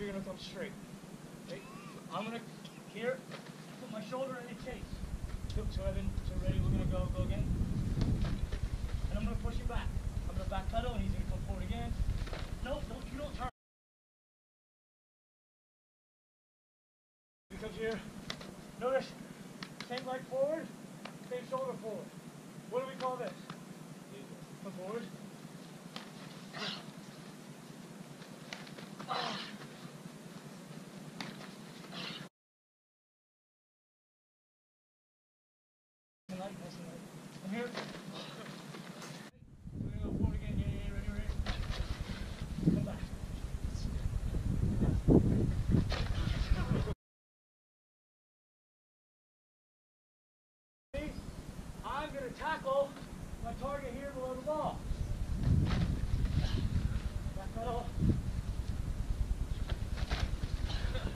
You're gonna come straight. Okay? I'm gonna here put my shoulder in the chase. So Evan, so ready? We're gonna go again. And I'm gonna push you back. I'm gonna back pedal, and he's gonna come forward again. No, you don't turn. He comes here. Notice, same leg forward, same shoulder forward. What do we call this? Come forward. Come here. We're gonna go forward again. Yeah, ready. Come back. I'm gonna tackle my target here below the ball.